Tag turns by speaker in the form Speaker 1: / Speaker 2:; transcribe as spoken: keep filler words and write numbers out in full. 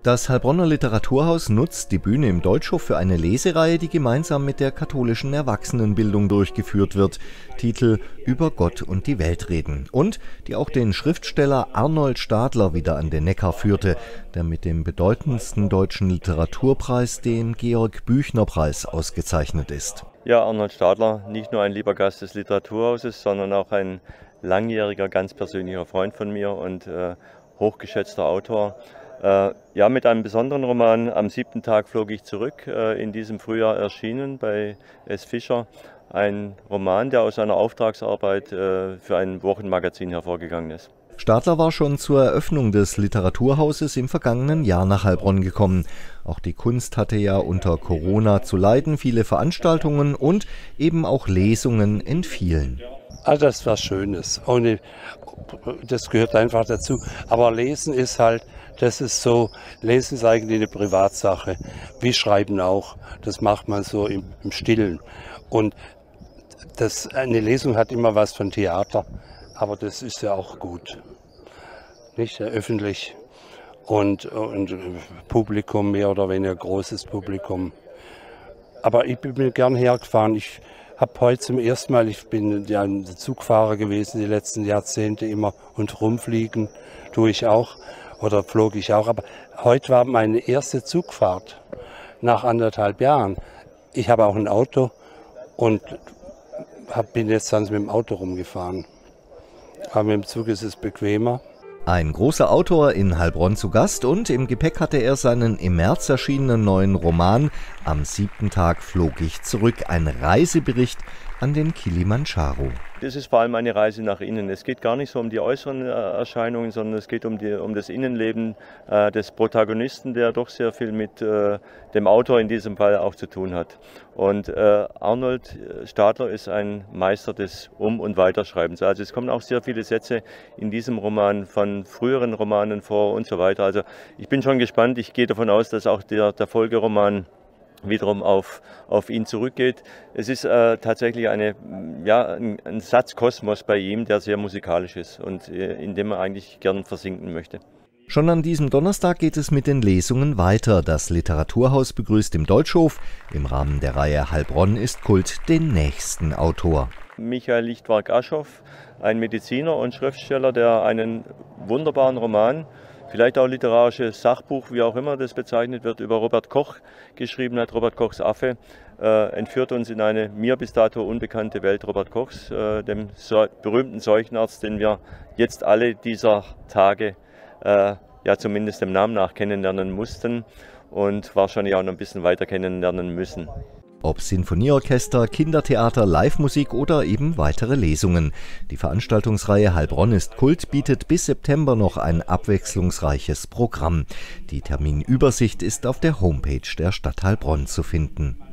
Speaker 1: Das Heilbronner Literaturhaus nutzt die Bühne im Deutschhof für eine Lesereihe, die gemeinsam mit der katholischen Erwachsenenbildung durchgeführt wird. Titel »Über Gott und die Welt reden« und die auch den Schriftsteller Arnold Stadler wieder an den Neckar führte, der mit dem bedeutendsten deutschen Literaturpreis, dem Georg-Büchner-Preis, ausgezeichnet ist.
Speaker 2: Ja, Arnold Stadler, nicht nur ein lieber Gast des Literaturhauses, sondern auch ein langjähriger, ganz persönlicher Freund von mir und äh, hochgeschätzter Autor. Äh, ja, mit einem besonderen Roman »Am siebten Tag flog ich zurück«, äh, in diesem Frühjahr erschienen bei S. Fischer. Ein Roman, der aus einer Auftragsarbeit äh, für ein Wochenmagazin hervorgegangen ist.
Speaker 1: Stadler war schon zur Eröffnung des Literaturhauses im vergangenen Jahr nach Heilbronn gekommen. Auch die Kunst hatte ja unter Corona zu leiden. Viele Veranstaltungen und eben auch Lesungen entfielen.
Speaker 3: Also das ist was Schönes. Ohne, das gehört einfach dazu. Aber Lesen ist halt, das ist so, Lesen ist eigentlich eine Privatsache. Wie Schreiben auch. Das macht man so im, im Stillen. Und das, eine Lesung hat immer was von Theater. Aber das ist ja auch gut. Nicht ja, öffentlich und, und Publikum, mehr oder weniger großes Publikum. Aber ich bin gern hergefahren. Ich habe heute zum ersten Mal, ich bin ja ein Zugfahrer gewesen die letzten Jahrzehnte immer und rumfliegen tue ich auch oder flog ich auch. Aber heute war meine erste Zugfahrt nach anderthalb Jahren. Ich habe auch ein Auto und hab, bin jetzt dann mit dem Auto rumgefahren. Aber mit dem Zug ist es bequemer.
Speaker 1: Ein großer Autor in Heilbronn zu Gast und im Gepäck hatte er seinen im März erschienenen neuen Roman »Am siebten Tag flog ich zurück«, ein Reisebericht an den Kilimandscharo.
Speaker 2: Das ist vor allem eine Reise nach innen. Es geht gar nicht so um die äußeren Erscheinungen, sondern es geht um, die, um das Innenleben äh, des Protagonisten, der doch sehr viel mit äh, dem Autor in diesem Fall auch zu tun hat. Und äh, Arnold Stadler ist ein Meister des Um- und Weiterschreibens. Also es kommen auch sehr viele Sätze in diesem Roman von früheren Romanen vor und so weiter. Also ich bin schon gespannt. Ich gehe davon aus, dass auch der, der Folgeroman wiederum auf, auf ihn zurückgeht. Es ist äh, tatsächlich eine, ja, ein, ein Satzkosmos bei ihm, der sehr musikalisch ist und äh, in dem man eigentlich gern versinken möchte.
Speaker 1: Schon an diesem Donnerstag geht es mit den Lesungen weiter. Das Literaturhaus begrüßt im Deutschhof im Rahmen der Reihe Heilbronn ist Kult den nächsten Autor.
Speaker 2: Michael Lichtwark-Aschoff, ein Mediziner und Schriftsteller, der einen wunderbaren Roman, vielleicht auch literarisches Sachbuch, wie auch immer das bezeichnet wird, über Robert Koch geschrieben hat. Robert Kochs Affe äh, entführt uns in eine mir bis dato unbekannte Welt Robert Kochs, äh, dem so berühmten Seuchenarzt, den wir jetzt alle dieser Tage äh, ja zumindest dem Namen nach kennenlernen mussten und wahrscheinlich auch noch ein bisschen weiter kennenlernen müssen.
Speaker 1: Ob Sinfonieorchester, Kindertheater, Live-Musik oder eben weitere Lesungen. Die Veranstaltungsreihe Heilbronn ist Kult bietet bis September noch ein abwechslungsreiches Programm. Die Terminübersicht ist auf der Homepage der Stadt Heilbronn zu finden.